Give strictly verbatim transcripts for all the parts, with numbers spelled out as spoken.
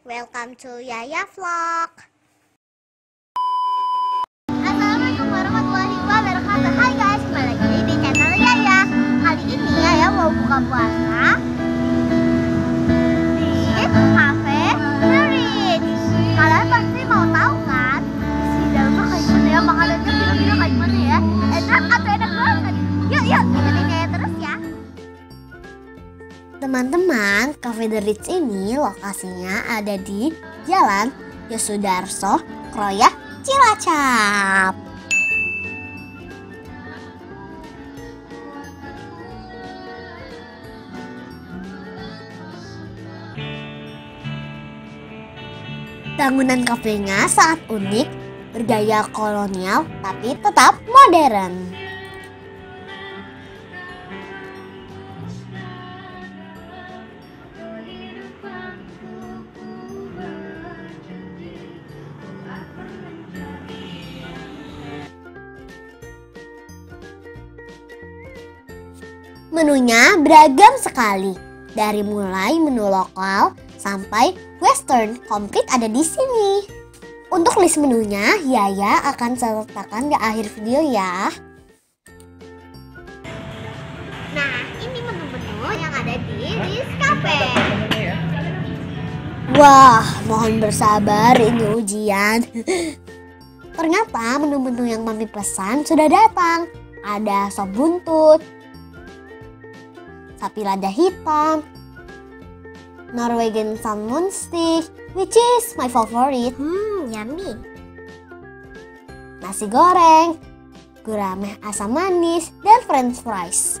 welcome to Yaya Vlog. Assalamualaikum warahmatullahi wabarakatuh. Hai guys, kembali lagi di channel Yaya. Kali ini Yaya mau buka puasa di Cafe The Ritz. Kalian pasti mau tahu kan isi dalamnya kayak gimana ya, makanannya kira-kira kayak gimana ya, enak atau enak banget. Yuk yuk ikutin Yaya terus ya. Teman-teman, Cafe The Ritz ini lokasinya ada di Jalan Yosudarso, Kroya, Cilacap. Bangunan kafenya sangat unik, bergaya kolonial tapi tetap modern. Menunya beragam sekali, dari mulai menu lokal sampai western, komplit ada di sini. Untuk list menunya, Yaya akan sertakan di akhir video ya. Nah, ini menu-menu yang ada di Ritz Cafe. Wah, mohon bersabar, ini ujian. Ternyata menu-menu yang Mami pesan sudah datang. Ada sop buntut, sapi lada hitam, Norwegian salmon stick, which is my favorite. Hmm, yummy. Nasi goreng, gurame asam manis, dan french fries.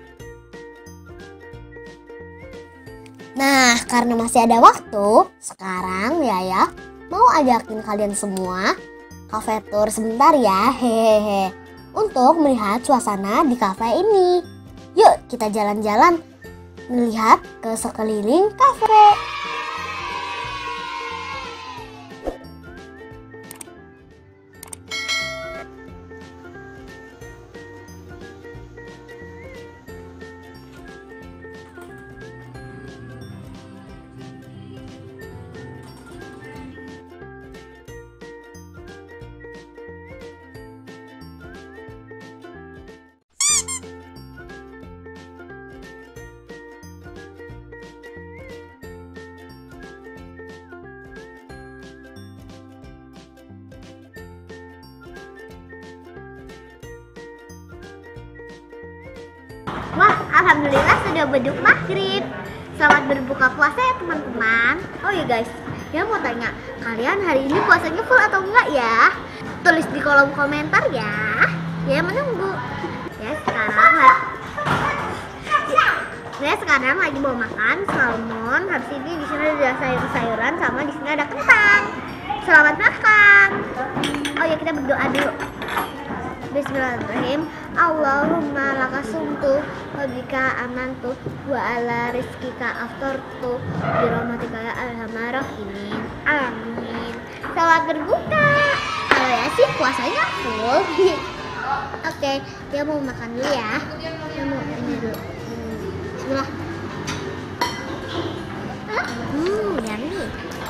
Nah, karena masih ada waktu, sekarang Yaya mau ajakin kalian semua cafe tour sebentar ya, hehehe, untuk melihat suasana di cafe ini. Yuk kita jalan-jalan melihat ke sekeliling kafe. Wah, alhamdulillah sudah beduk maghrib. Selamat berbuka puasa ya teman-teman. Oh ya guys, ya mau tanya, kalian hari ini puasanya full atau enggak ya? Tulis di kolom komentar ya. Ya menunggu. Ya sekarang Ya sekarang lagi mau makan salmon. Habis ini di sini ada sayur-sayuran sama di sini ada kentang. Selamat makan. Oh ya, kita berdoa dulu. Bismillahirrahmanirrahim. Allahumma lakasumtu wa bika amantu wa ala rizkika aftartu bi rahmatika ya arhamar rahimin. Amin. Selamat berbuka. Kalau ya sih puasanya full. Oke, dia mau makan dulu ya. Dia mau ini dulu. Bismillah. Hmm, yummy.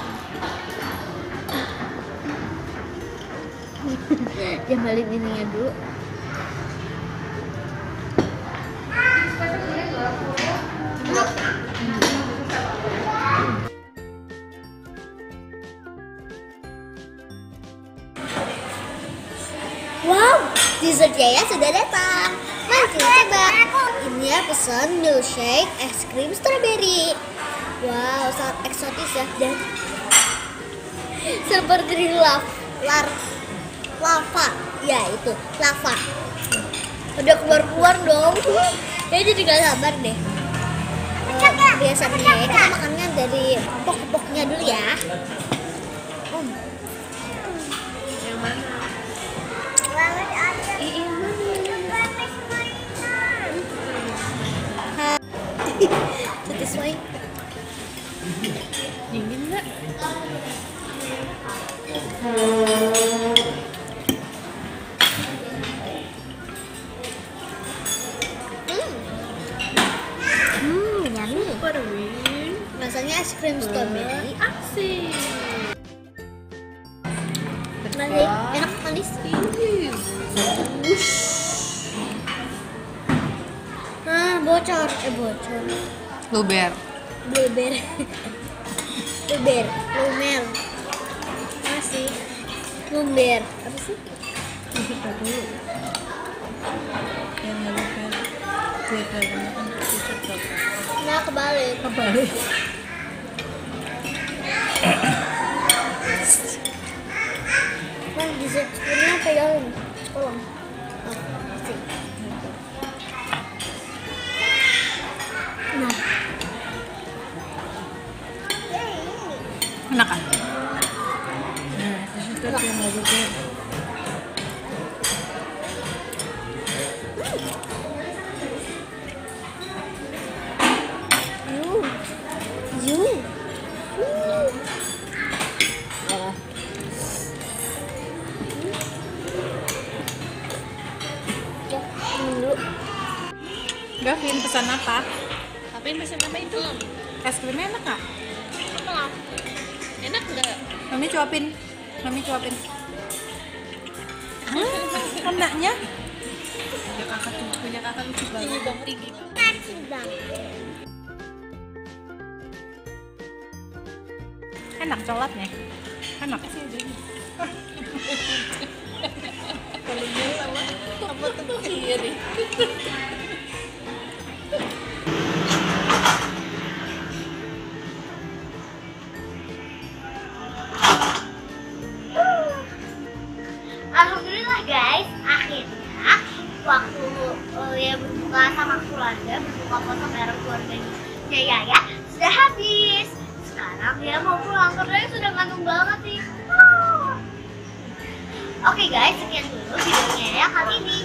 Jambalin ininya dulu. Wow, dessert Yaya sudah datang. Mari kita coba. Ini ya pesan milkshake es krim strawberry. Wow, sangat eksotis ya, dan seperti lava, lar, lava, ya itu lava. Udah keluar-keluar dong. Ya jadi gak sabar deh. Uh, biasanya kita makannya dari pok-poknya dulu ya. Hmm. Yang mana? Satisfying. Dingin nggak? Hmm, yummy. Rasanya es krim strawberry. Jadi asik. Masih enak manis. Ih, Nah, bocor, eh bocor. luber. Blueberry. Luber, lumer. Masih. Lumber. Apa sih? Kita dulu. Yang luber. Luber kan cocok. Nah, kebalik. Kebalik. Bang, di spoonnya pegangin. Tolong. Oh, sih. Nah. Enak kan? Nah, itu yang mau luber. You. You. Uh. Apa? Ya, minum dulu. Gavin pesan apa? Tapi pesan apa itu? Es krimnya enak nggak? Apa? Enak nggak? Mami cuapin. Mami cuapin. Hmm, enaknya? Punya kakak tuh, punya kakak lucu banget. Ini bang Rigi. Nasi bang. Enak coklatnya. Enak. Kalau dia sama apa tuh kiri? Alhamdulillah guys, akhirnya waktu uh, ya berbuka sama keluarga, berbuka foto bareng keluarganya Yaya sudah habis. Sekarang dia mau pulang karena sudah ngantuk banget nih. Ah. Oke guys, sekian dulu videonya ya kali ini.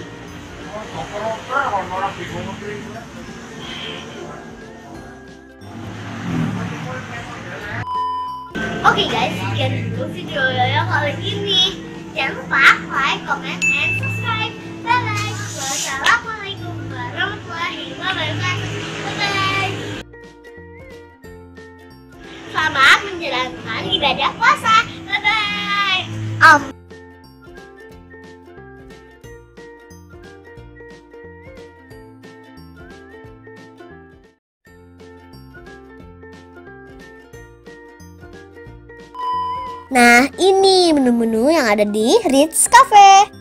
Oke guys, sekian dulu video Yaya kali ini. Jangan lupa like, comment, and subscribe. Bye bye. Wassalamualaikum warahmatullahi wabarakatuh. Bye bye. Selamat menjalankan ibadah puasa. Bye bye. Um. Nah, ini menu-menu yang ada di Ritz Cafe.